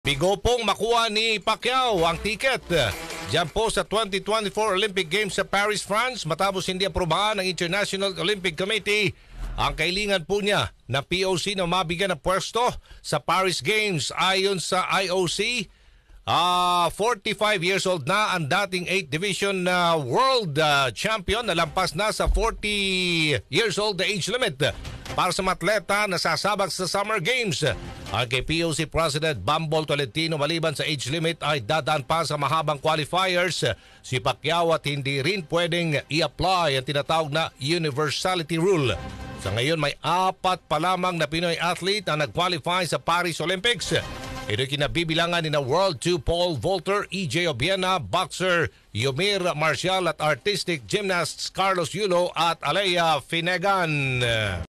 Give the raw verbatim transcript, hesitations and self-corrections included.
Bigo pong makuha ni Pacquiao ang ticket diyan po sa twenty twenty-four Olympic Games sa Paris, France matapos hindi aprobahan ng International Olympic Committee ang kailangan po niya na P O C na mabigyan ng pwesto sa Paris Games. Ayon sa I O C, uh, forty-five years old na ang dating eighth Division uh, World uh, Champion na lampas na sa forty years old na age limit para sa mga atleta na sasabak sa Summer Games. Ang kay P O C President Bambol Tolentino, maliban sa age limit ay dadaan pa sa mahabang qualifiers si Pacquiao at hindi rin pwedeng i-apply ang tinatawag na universality rule. Sa ngayon may apat pa lamang na Pinoy athlete ang nag-qualify sa Paris Olympics. Ito'y kinabibilangan ni na World two pole vaulter E J Obiena, boxer Yomir Marcial at artistic gymnasts Carlos Yulo at Alea Finegan.